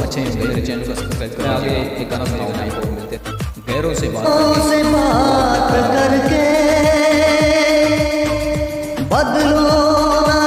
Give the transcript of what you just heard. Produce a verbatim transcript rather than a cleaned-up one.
अच्छे हैं मेरे चैनल को सब्सक्राइब करें। आगे एक गाना सुनाऊंगा आपको, मिलते हैं गैरों से बात से बात करके बदलो ना